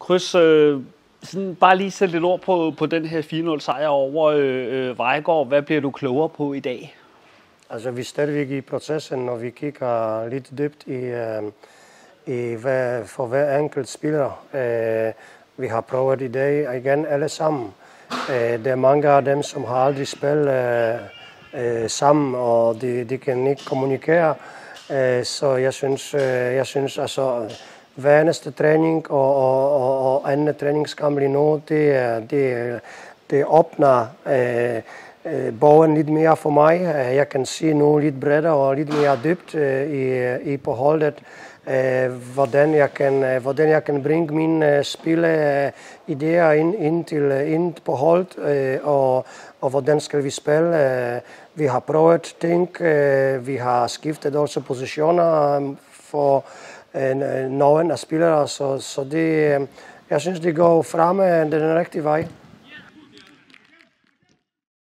Chris, sådan bare lige sætte lidt ord på den her 4-0 sejr over Vejgaard. Hvad bliver du klogere på i dag? Altså, vi er stadigvæk i processen, og vi kigger lidt dybt for hver enkelt spiller. Vi har prøvet i dag igen alle sammen. Der er mange af dem, som har aldrig spillet sammen, og de kan ikke kommunikere. Så jeg synes altså, hver eneste træning og anden træningskamp lige nu, det åbner bogen lidt mere for mig. Jeg kan se nu lidt bredere og lidt mere dybt i på holdet, hvordan jeg kan bringe mine spilleidéer ind på holdet, og hvordan skal vi spille. Vi har prøvet ting, vi har skiftet også positioner for nogle af spillere, så det, jeg synes, det går frem den rigtige vej.